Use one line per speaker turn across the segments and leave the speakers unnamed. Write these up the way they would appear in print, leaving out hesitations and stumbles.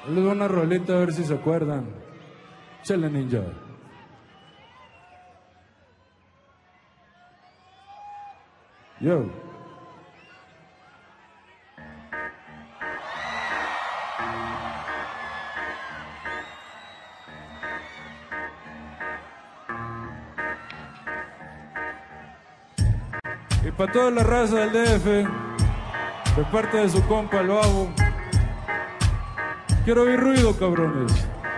Les doy una rolita a ver si se acuerdan. Chale, ninja. Yo. Y para toda la raza del DF, de parte de su compa, lo hago. Quiero oír ruido, cabrones.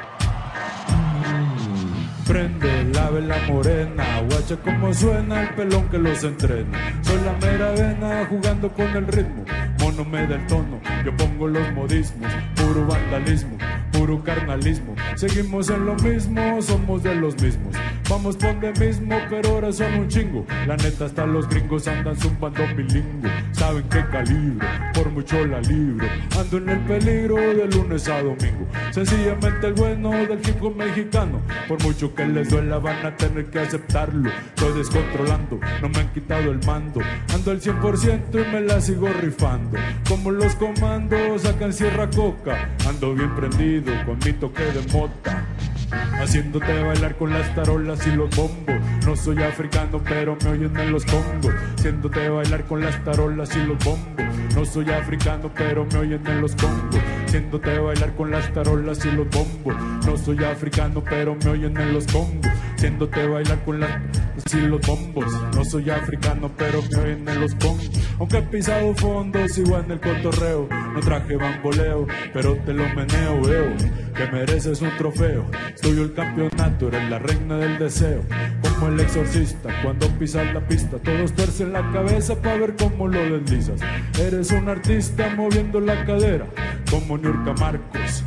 Prende la vela morena, guacha como suena el pelón que los entrena. Soy la mera vena jugando con el ritmo, mono me da el tono, yo pongo los modismos. Puro vandalismo, puro carnalismo. Seguimos en lo mismo, somos de los mismos. Vamos por de mismo, pero ahora son un chingo. La neta hasta los gringos andan zumbando bilingüe. Saben qué calibre, por mucho la libro. Ando en el peligro de lunes a domingo. Sencillamente el bueno del hip hop mexicano. Por mucho que les duela van a tener que aceptarlo. Estoy descontrolando, no me han quitado el mando. Ando al 100% y me la sigo rifando. Como los comandos sacan Sierra Coca. Ando bien prendido con mi toque de mota, haciéndote bailar con las tarolas y los bombos. No soy africano pero me oyen en los congos, haciéndote bailar con las tarolas y los bombos. No soy africano pero me oyen en los congos, haciéndote bailar con las tarolas y los bombos. No soy africano pero me oyen en los congos, haciéndote bailar con las y los bombos. No soy africano pero me oyen en los congos. Aunque he pisado fondo, sigo en el cotorreo. No traje bamboleo, pero te lo meneo, veo que mereces un trofeo. Soy el campeonato, eres la reina del deseo. Como el exorcista, cuando pisas la pista, todos tuercen la cabeza para ver cómo lo deslizas. Eres un artista moviendo la cadera, como Niurka Marcos,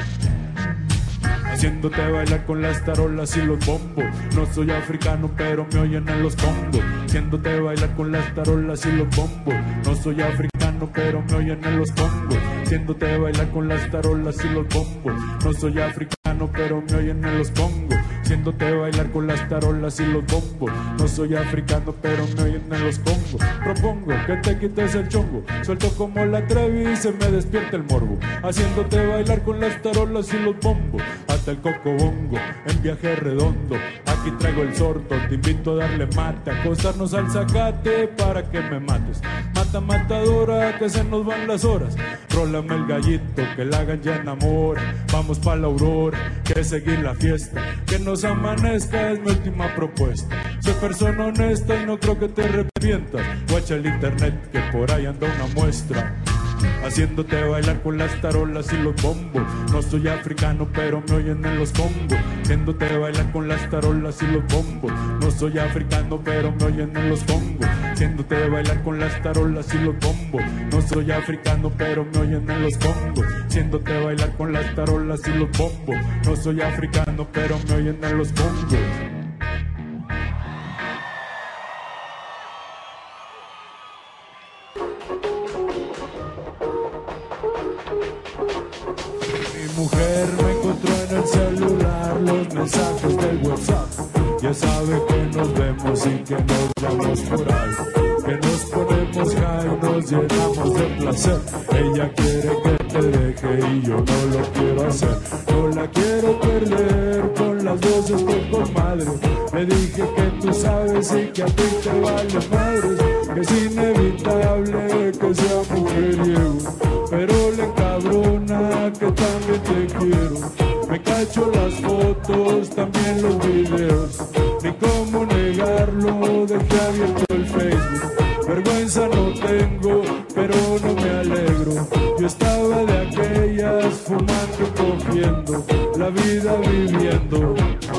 haciéndote bailar con las tarolas y los bombos. No soy africano pero me oyen en los congos, haciéndote bailar con las tarolas y los bombos. No soy africano pero me oyen en los congos, haciéndote bailar con las tarolas y los bombos. No soy africano pero me oyen en los congos, haciéndote bailar con las tarolas y los bombos. No soy africano pero me oyen en los congos. Propongo que te quites el chongo, suelto como la Trevi y se me despierta el morbo, haciéndote bailar con las tarolas y los bombos. Hasta el cocobongo, en viaje redondo, aquí traigo el sordo, te invito a darle mate, acostarnos al zacate para que me mates. Mata matadora, que se nos van las horas, rólame el gallito, que la galla enamora. Vamos pa' la aurora, que seguir la fiesta, que nos amanezca es mi última propuesta. Soy persona honesta y no creo que te arrepientas. Guacha el internet, que por ahí anda una muestra, haciéndote bailar con las tarolas y los bombos. No soy africano pero me oyen en los congos, haciéndote bailar con las tarolas y los bombos. No soy africano pero me oyen en los congos, haciéndote bailar con las tarolas y los bombos. No soy africano pero me oyen en los congos, haciéndote bailar con las tarolas y los bombos. No soy africano pero me oyen en los congos. Mujer me encontró en el celular los mensajes del WhatsApp. Ya sabe que nos vemos y que nos vamos por ahí, que nos ponemos high, nos llenamos de placer. Ella quiere que te deje y yo no lo quiero hacer. No la quiero perder, con las dos estoy con madre. Le dije que tú sabes y que a ti te vale madres, que es inevitable que sea mujeriego, pero le encabrona que también te quiero. Me cacho las fotos, también los videos, ni cómo negarlo, dejé abierto el Facebook. Vergüenza no tengo, pero no me alegro. Yo estaba de aquellas, fumando y cogiendo, la vida viviendo.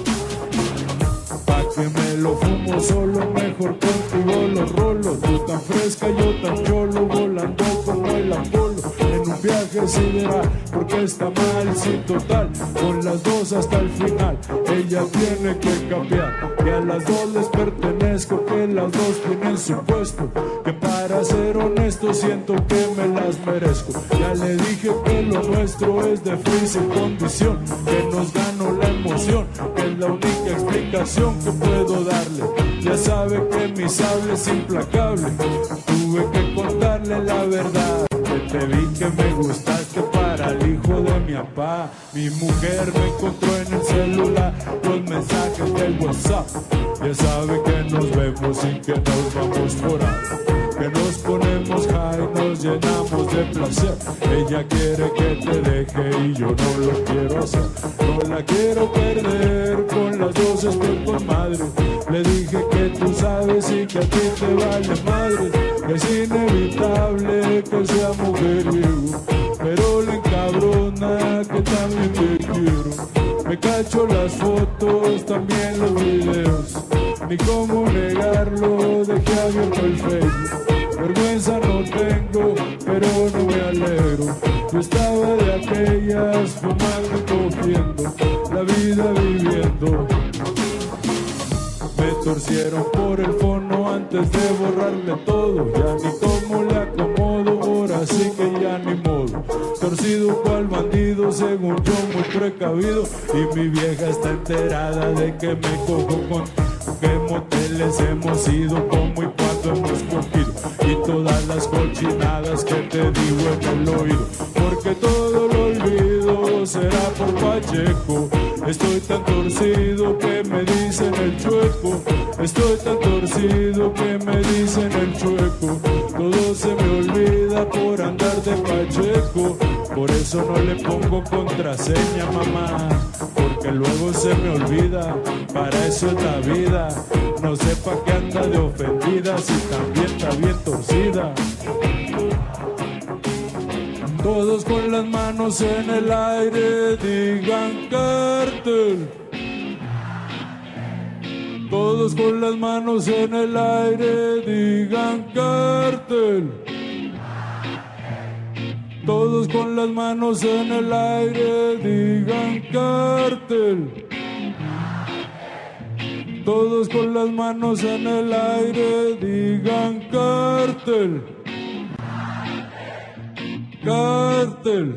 Pa' que me lo fumo solo, mejor contigo lo rolo. Tú tan fresca, yo tan cholo, volando como el Apolo. En un viaje sideral, porque está mal sin total, con las dos hasta el final. Ella tiene que cambiar, que a las dos les pertenezco, que las dos tienen su puesto, que para ser honesto siento que me las merezco. Ya le dije que lo nuestro es de free sin condición, que nos ganó la emoción, que es la única explicación que puedo darle. Ya sabe que mi sable es implacable, tuve que contarle la verdad, que te vi que me gustaste para el hijo de mi papá. Mi mujer me encontró en el celular los mensajes del WhatsApp. Ya sabe que nos vemos y que nos vamos por ahí, que nos ponemos high, nos llenamos de placer. Ella quiere que te deje y yo no lo quiero hacer. No la quiero perder, con las dos estoy con madre. Le dije que tú sabes y que a ti te vale madre. Es inevitable que sea mujeriego, pero le encabrona que también te quiero. Me cacho las fotos, también los videos, ni cómo negarlo, dejé abierto el Facebook. Vergüenza no tengo, pero no me alegro. Yo estaba de aquellas, fumando y cogiendo, la vida viviendo. Me torcieron por el fono antes de borrarle todo. Ya ni cómo le acomodo, ahora sí que ya ni modo. Torcido cual bandido, según yo muy precavido. Y mi vieja está enterada de que me cojo con qué moteles hemos ido, cómo y cuándo hemos cogido, y todas las cochinadas que te digo en el oído. Porque todo lo olvido, será por Pacheco. Estoy tan torcido que me dicen el chueco. Estoy tan torcido que me dicen el chueco. Todo se me olvida por andar de Pacheco. Por eso no le pongo contraseña, mamá, porque luego se me olvida. Para eso es la vida. No sepa que anda de ofendida si también está bien torcida. Todos con las manos en el aire digan cártel. Todos con las manos en el aire digan cártel. Todos con las manos en el aire digan cártel. Todos con las manos en el aire digan cártel. Cártel.